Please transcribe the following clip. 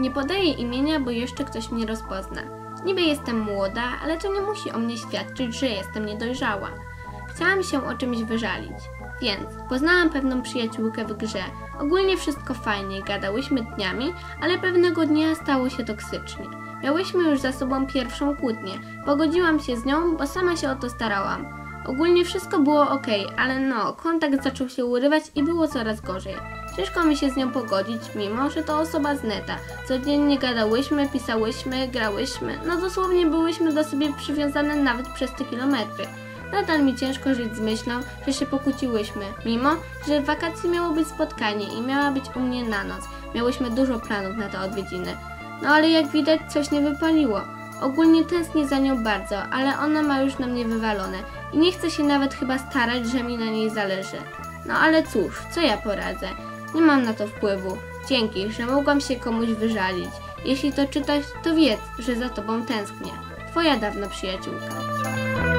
Nie podaję imienia, bo jeszcze ktoś mnie rozpozna. Niby jestem młoda, ale to nie musi o mnie świadczyć, że jestem niedojrzała. Chciałam się o czymś wyżalić. Więc poznałam pewną przyjaciółkę w grze. Ogólnie wszystko fajnie, gadałyśmy dniami, ale pewnego dnia stało się toksycznie. Miałyśmy już za sobą pierwszą kłótnię. Pogodziłam się z nią, bo sama się o to starałam. Ogólnie wszystko było ok, ale kontakt zaczął się urywać i było coraz gorzej. Ciężko mi się z nią pogodzić, mimo że to osoba z neta. Codziennie gadałyśmy, pisałyśmy, grałyśmy, dosłownie byłyśmy do siebie przywiązane nawet przez te kilometry. Nadal mi ciężko żyć z myślą, że się pokłóciłyśmy, mimo że w wakacji miało być spotkanie i miała być u mnie na noc. Miałyśmy dużo planów na te odwiedziny. Ale jak widać coś nie wypaliło. Ogólnie tęsknię za nią bardzo, ale ona ma już na mnie wywalone i nie chce się nawet chyba starać, że mi na niej zależy. Ale cóż, co ja poradzę? Nie mam na to wpływu. Dzięki, że mogłam się komuś wyżalić. Jeśli to czytasz, to wiedz, że za tobą tęsknię. Twoja dawna przyjaciółka.